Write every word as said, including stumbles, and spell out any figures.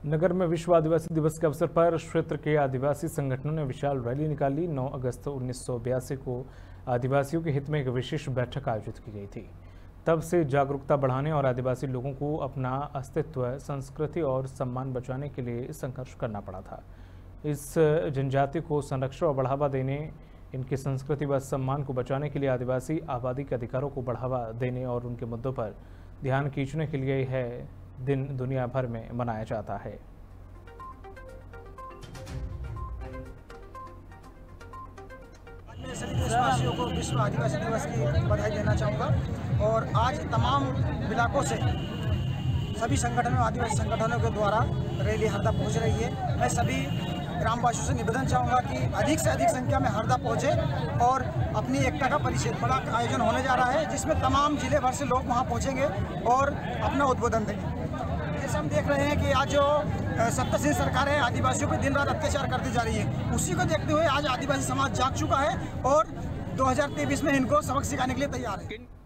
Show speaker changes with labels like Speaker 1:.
Speaker 1: नगर में विश्व आदिवासी दिवस के अवसर पर क्षेत्र के आदिवासी संगठनों ने विशाल रैली निकाली। नौ अगस्त उन्नीस सौ बयासी को आदिवासियों के हित में एक विशेष बैठक आयोजित की गई थी। तब से जागरूकता बढ़ाने और आदिवासी लोगों को अपना अस्तित्व, संस्कृति और सम्मान बचाने के लिए संघर्ष करना पड़ा था। इस जनजाति को संरक्षण और बढ़ावा देने, इनकी संस्कृति व सम्मान को बचाने के लिए आदिवासी आबादी के अधिकारों को बढ़ावा देने और उनके मुद्दों पर ध्यान खींचने के लिए यह दिन दुनिया भर में मनाया जाता है।
Speaker 2: मैं सभी देशवासियों को विश्व आदिवासी दिवस की बधाई देना चाहूँगा और आज तमाम इलाकों से सभी संगठनों आदिवासी संगठनों के द्वारा रैली हरदा पहुँच रही है। मैं सभी ग्रामवासियों से निवेदन चाहूँगा कि अधिक से अधिक संख्या में हरदा पहुँचे और अपनी एकता का परिचय बड़ा आयोजन होने जा रहा है, जिसमें तमाम जिले भर से लोग वहाँ पहुँचेंगे और अपना उद्बोधन देंगे। जैसे हम देख रहे हैं कि आज जो सत्तासीन सरकार है आदिवासियों पर दिन रात अत्याचार करती जा रही है, उसी को देखते हुए आज आदिवासी समाज जाग चुका है और दो हज़ार तेईस में इनको सबक सिखाने के लिए तैयार है।